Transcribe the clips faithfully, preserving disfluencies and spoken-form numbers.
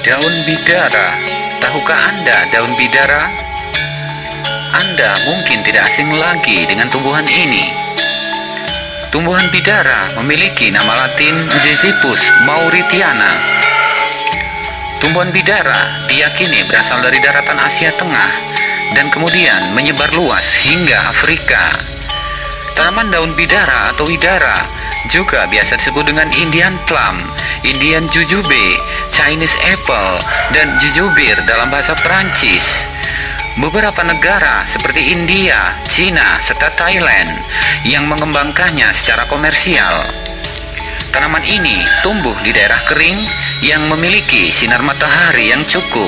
Daun bidara. Tahukah Anda daun bidara? Anda mungkin tidak asing lagi dengan tumbuhan ini. Tumbuhan bidara memiliki nama latin Ziziphus mauritiana. Tumbuhan bidara diyakini berasal dari daratan Asia Tengah dan kemudian menyebar luas hingga Afrika. Tanaman daun bidara atau widara juga biasa disebut dengan Indian plum, Indian jujube, Chinese apple, dan jujubir dalam bahasa Perancis. Beberapa negara seperti India, Cina, serta Thailand yang mengembangkannya secara komersial. Tanaman ini tumbuh di daerah kering yang memiliki sinar matahari yang cukup.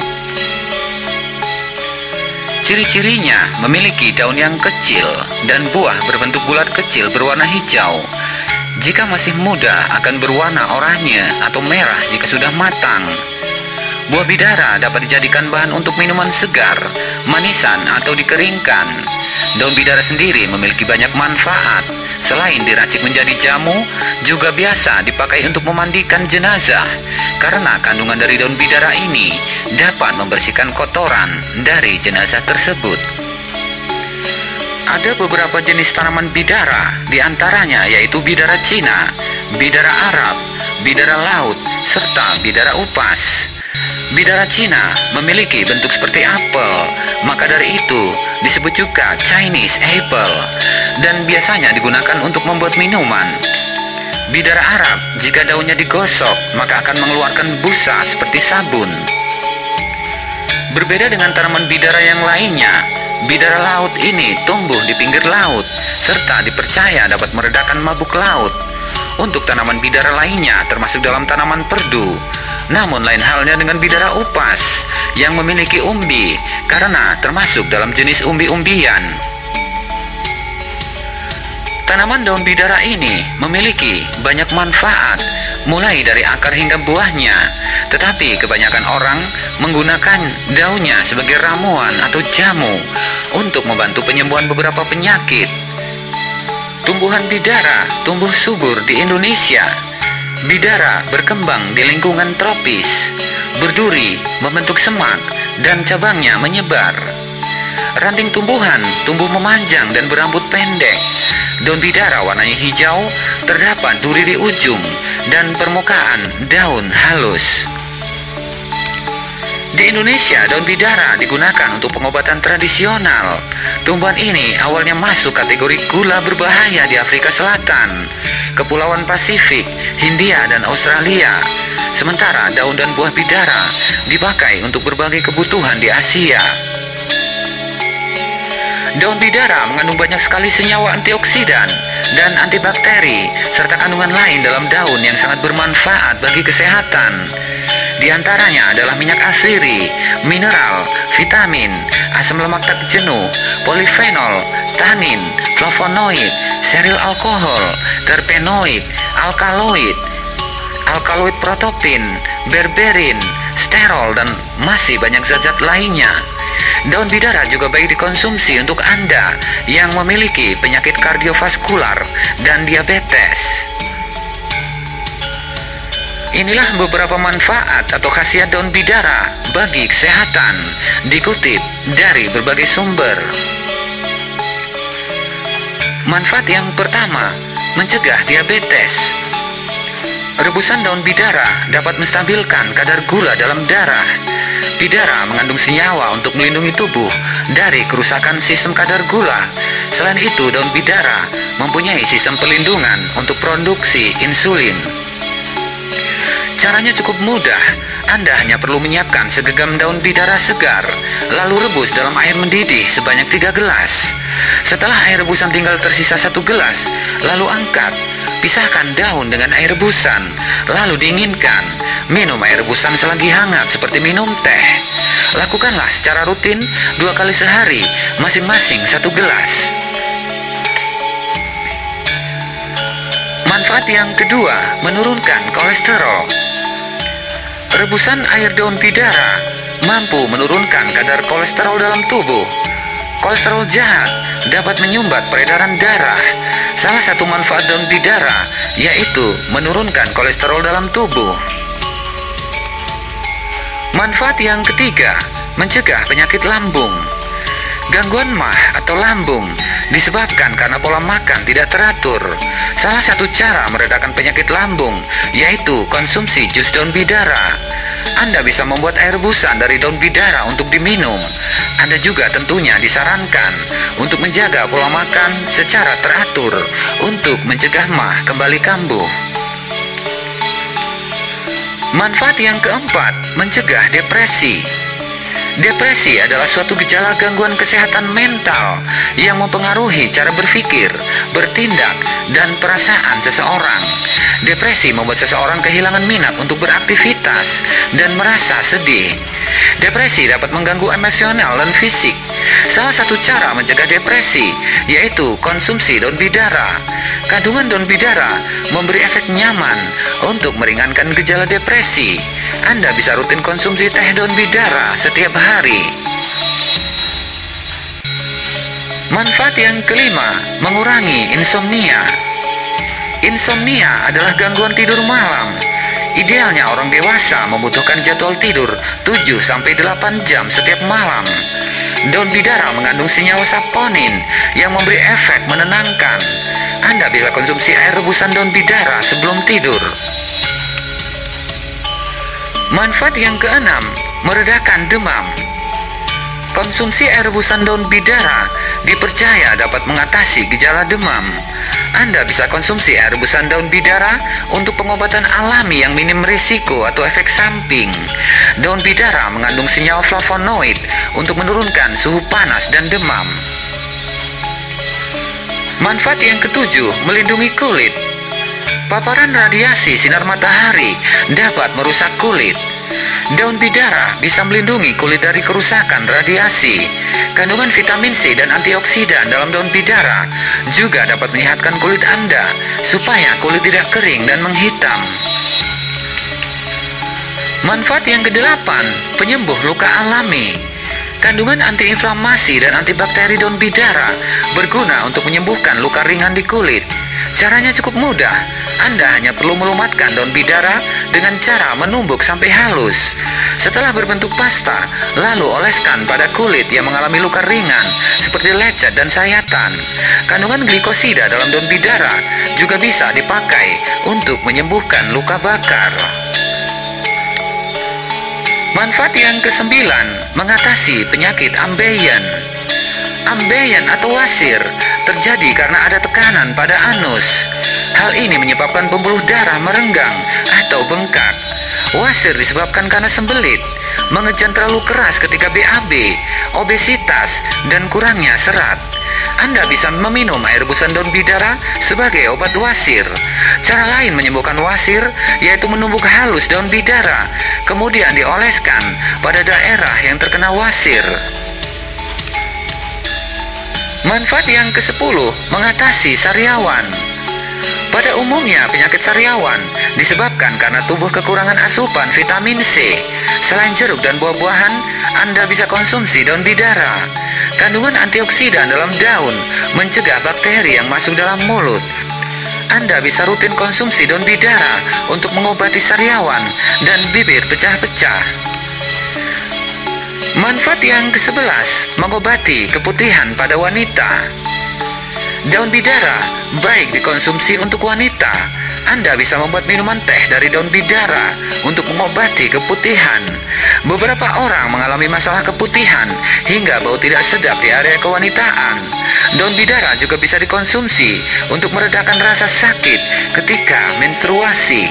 Ciri-cirinya memiliki daun yang kecil dan buah berbentuk bulat kecil berwarna hijau. Jika masih muda akan berwarna oranye atau merah jika sudah matang. Buah bidara dapat dijadikan bahan untuk minuman segar, manisan, atau dikeringkan. Daun bidara sendiri memiliki banyak manfaat. Selain diracik menjadi jamu, juga biasa dipakai untuk memandikan jenazah, karena kandungan dari daun bidara ini dapat membersihkan kotoran dari jenazah tersebut. Ada beberapa jenis tanaman bidara, diantaranya yaitu bidara Cina, bidara Arab, bidara laut, serta bidara upas. Bidara Cina memiliki bentuk seperti apel, maka dari itu disebut juga Chinese apple, dan biasanya digunakan untuk membuat minuman. Bidara Arab, jika daunnya digosok, maka akan mengeluarkan busa seperti sabun. Berbeda dengan tanaman bidara yang lainnya, bidara laut ini tumbuh di pinggir laut, serta dipercaya dapat meredakan mabuk laut. Untuk tanaman bidara lainnya termasuk dalam tanaman perdu. Namun lain halnya dengan bidara upas yang memiliki umbi, karena termasuk dalam jenis umbi-umbian. Tanaman daun bidara ini memiliki banyak manfaat, mulai dari akar hingga buahnya. Tetapi kebanyakan orang menggunakan daunnya sebagai ramuan atau jamu untuk membantu penyembuhan beberapa penyakit. Tumbuhan bidara tumbuh subur di Indonesia. Bidara berkembang di lingkungan tropis, berduri, membentuk semak, dan cabangnya menyebar. Ranting tumbuhan tumbuh memanjang dan berambut pendek. Daun bidara warnanya hijau, terdapat duri di ujung, dan permukaan daun halus. Di Indonesia, daun bidara digunakan untuk pengobatan tradisional. Tumbuhan ini awalnya masuk kategori gula berbahaya di Afrika Selatan, Kepulauan Pasifik, Hindia, dan Australia. Sementara daun dan buah bidara dipakai untuk berbagai kebutuhan di Asia. Daun bidara mengandung banyak sekali senyawa antioksidan dan antibakteri, serta kandungan lain dalam daun yang sangat bermanfaat bagi kesehatan. Di antaranya adalah minyak asiri, mineral, vitamin, asam lemak tak jenuh, polifenol, tanin, flavonoid, seril alkohol, terpenoid, alkaloid, alkaloid protopin, berberin, sterol, dan masih banyak zat-zat lainnya. Daun bidara juga baik dikonsumsi untuk Anda yang memiliki penyakit kardiovaskular dan diabetes. Inilah beberapa manfaat atau khasiat daun bidara bagi kesehatan, dikutip dari berbagai sumber. Manfaat yang pertama, mencegah diabetes. Rebusan daun bidara dapat menstabilkan kadar gula dalam darah. Bidara mengandung senyawa untuk melindungi tubuh dari kerusakan sistem kadar gula. Selain itu, daun bidara mempunyai sistem pelindungan untuk produksi insulin. Caranya cukup mudah. Anda hanya perlu menyiapkan segenggam daun bidara segar, lalu rebus dalam air mendidih sebanyak tiga gelas. Setelah air rebusan tinggal tersisa satu gelas, lalu angkat. Pisahkan daun dengan air rebusan, lalu dinginkan. Minum air rebusan selagi hangat seperti minum teh. Lakukanlah secara rutin dua kali sehari, masing-masing satu gelas. Manfaat yang kedua, menurunkan kolesterol. Rebusan air daun bidara mampu menurunkan kadar kolesterol dalam tubuh. Kolesterol jahat dapat menyumbat peredaran darah. Salah satu manfaat daun bidara yaitu menurunkan kolesterol dalam tubuh. Manfaat yang ketiga, mencegah penyakit lambung. Gangguan mah atau lambung disebabkan karena pola makan tidak teratur. Salah satu cara meredakan penyakit lambung yaitu konsumsi jus daun bidara. Anda bisa membuat air rebusan dari daun bidara untuk diminum. Anda juga tentunya disarankan untuk menjaga pola makan secara teratur untuk mencegah mah kembali kambuh. Manfaat yang keempat, mencegah depresi. Depresi adalah suatu gejala gangguan kesehatan mental yang mempengaruhi cara berpikir, bertindak, dan perasaan seseorang. Depresi membuat seseorang kehilangan minat untuk beraktivitas dan merasa sedih. Depresi dapat mengganggu emosional dan fisik. Salah satu cara mencegah depresi yaitu konsumsi daun bidara. Kandungan daun bidara memberi efek nyaman untuk meringankan gejala depresi. Anda bisa rutin konsumsi teh daun bidara setiap hari. Manfaat yang kelima, mengurangi insomnia. Insomnia adalah gangguan tidur malam. Idealnya orang dewasa membutuhkan jadwal tidur tujuh sampai delapan jam setiap malam. Daun bidara mengandung senyawa saponin yang memberi efek menenangkan. Anda bisa konsumsi air rebusan daun bidara sebelum tidur. Manfaat yang keenam, meredakan demam. Konsumsi air rebusan daun bidara dipercaya dapat mengatasi gejala demam. Anda bisa konsumsi air rebusan daun bidara untuk pengobatan alami yang minim risiko atau efek samping. Daun bidara mengandung senyawa flavonoid untuk menurunkan suhu panas dan demam. Manfaat yang ketujuh, melindungi kulit. Paparan radiasi sinar matahari dapat merusak kulit. Daun bidara bisa melindungi kulit dari kerusakan radiasi. Kandungan vitamin C dan antioksidan dalam daun bidara juga dapat menyehatkan kulit Anda supaya kulit tidak kering dan menghitam. Manfaat yang kedelapan, penyembuh luka alami. Kandungan antiinflamasi dan antibakteri daun bidara berguna untuk menyembuhkan luka ringan di kulit. Caranya cukup mudah. Anda hanya perlu melumatkan daun bidara dengan cara menumbuk sampai halus. Setelah berbentuk pasta, lalu oleskan pada kulit yang mengalami luka ringan seperti lecet dan sayatan. Kandungan glikosida dalam daun bidara juga bisa dipakai untuk menyembuhkan luka bakar. Manfaat yang kesembilan, mengatasi penyakit ambeien. Ambeien atau wasir terjadi karena ada tekanan pada anus. Hal ini menyebabkan pembuluh darah merenggang atau bengkak. Wasir disebabkan karena sembelit, mengejan terlalu keras ketika B A B, obesitas, dan kurangnya serat. Anda bisa meminum air rebusan daun bidara sebagai obat wasir. Cara lain menyembuhkan wasir yaitu menumbuk halus daun bidara, kemudian dioleskan pada daerah yang terkena wasir. Manfaat yang kesepuluh, mengatasi sariawan. Pada umumnya penyakit sariawan disebabkan karena tubuh kekurangan asupan vitamin C. Selain jeruk dan buah-buahan, Anda bisa konsumsi daun bidara. Kandungan antioksidan dalam daun mencegah bakteri yang masuk dalam mulut. Anda bisa rutin konsumsi daun bidara untuk mengobati sariawan dan bibir pecah-pecah. Manfaat yang kesebelas, mengobati keputihan pada wanita. Daun bidara baik dikonsumsi untuk wanita. Anda bisa membuat minuman teh dari daun bidara untuk mengobati keputihan. Beberapa orang mengalami masalah keputihan hingga bau tidak sedap di area kewanitaan. Daun bidara juga bisa dikonsumsi untuk meredakan rasa sakit ketika menstruasi.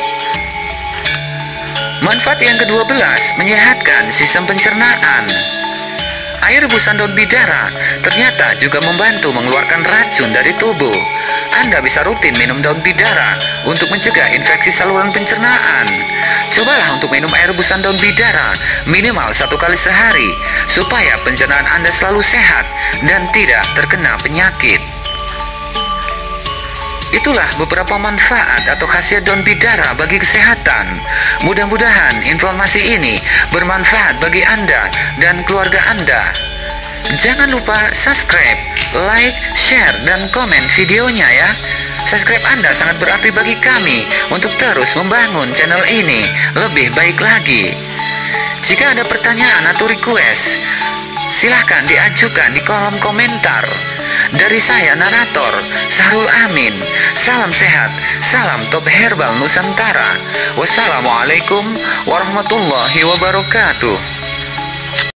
Manfaat yang kedua belas, menyehatkan sistem pencernaan. Air rebusan daun bidara ternyata juga membantu mengeluarkan racun dari tubuh. Anda bisa rutin minum daun bidara untuk mencegah infeksi saluran pencernaan. Cobalah untuk minum air rebusan daun bidara minimal satu kali sehari supaya pencernaan Anda selalu sehat dan tidak terkena penyakit. Itulah beberapa manfaat atau khasiat daun bidara bagi kesehatan. Mudah-mudahan informasi ini bermanfaat bagi Anda dan keluarga Anda. Jangan lupa subscribe, like, share, dan komen videonya ya. Subscribe Anda sangat berarti bagi kami untuk terus membangun channel ini lebih baik lagi. Jika ada pertanyaan atau request, silahkan diajukan di kolom komentar. Dari saya narator Sahrul Amin, salam sehat, salam top herbal Nusantara. Wassalamualaikum warahmatullahi wabarakatuh.